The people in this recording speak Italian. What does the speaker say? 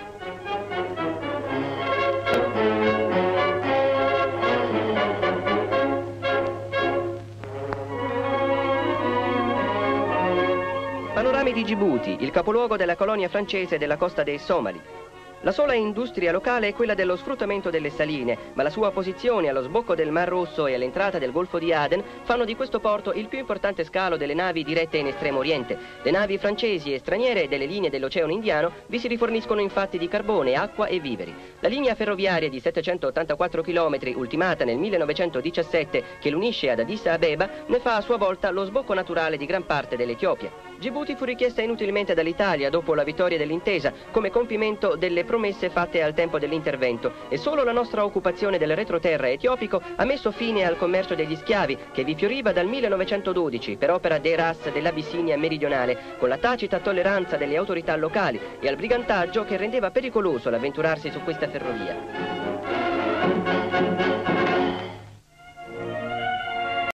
Panorami di Gibuti, il capoluogo della colonia francese della costa dei Somali. La sola industria locale è quella dello sfruttamento delle saline, ma la sua posizione allo sbocco del Mar Rosso e all'entrata del Golfo di Aden fanno di questo porto il più importante scalo delle navi dirette in Estremo Oriente. Le navi francesi e straniere delle linee dell'Oceano Indiano vi si riforniscono infatti di carbone, acqua e viveri. La linea ferroviaria di 784 km, ultimata nel 1917, che l'unisce ad Addis Abeba, ne fa a sua volta lo sbocco naturale di gran parte dell'Etiopia. Gibuti fu richiesta inutilmente dall'Italia dopo la vittoria dell'intesa, come compimento delle promesse fatte al tempo dell'intervento, e solo la nostra occupazione del retroterra etiopico ha messo fine al commercio degli schiavi, che vi fioriva dal 1912 per opera dei Ras dell'Abissinia meridionale, con la tacita tolleranza delle autorità locali e al brigantaggio che rendeva pericoloso l'avventurarsi su questa ferrovia.